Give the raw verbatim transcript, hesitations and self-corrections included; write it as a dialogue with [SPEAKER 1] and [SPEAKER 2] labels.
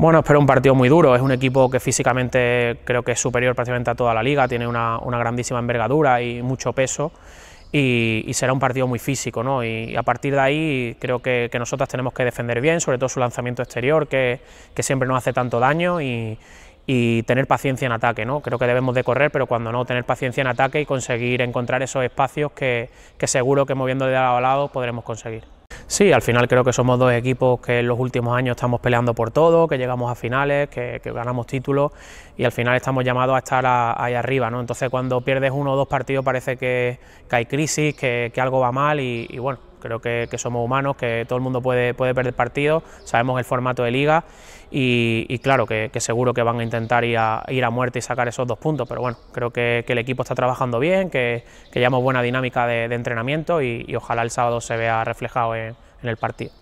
[SPEAKER 1] Bueno, espero un partido muy duro. Es un equipo que físicamente creo que es superior prácticamente a toda la liga, tiene una, una grandísima envergadura y mucho peso, y, y será un partido muy físico, ¿no? Y, y a partir de ahí creo que, que nosotros tenemos que defender bien, sobre todo su lanzamiento exterior, que, que siempre nos hace tanto daño, y, y tener paciencia en ataque, ¿no? Creo que debemos de correr, pero cuando no, tener paciencia en ataque y conseguir encontrar esos espacios que, que seguro que moviendo de lado a lado podremos conseguir. Sí, al final creo que somos dos equipos que en los últimos años estamos peleando por todo, que llegamos a finales, que, que ganamos títulos, y al final estamos llamados a estar a, ahí arriba, ¿no? Entonces cuando pierdes uno o dos partidos parece que, que hay crisis, que, que algo va mal, y, y bueno, creo que, que somos humanos, que todo el mundo puede, puede perder partidos, sabemos el formato de liga, y, y claro que, que seguro que van a intentar ir a, ir a muerte y sacar esos dos puntos, pero bueno, creo que, que el equipo está trabajando bien, que, que llevamos buena dinámica de, de entrenamiento, y, y ojalá el sábado se vea reflejado en, en el partido.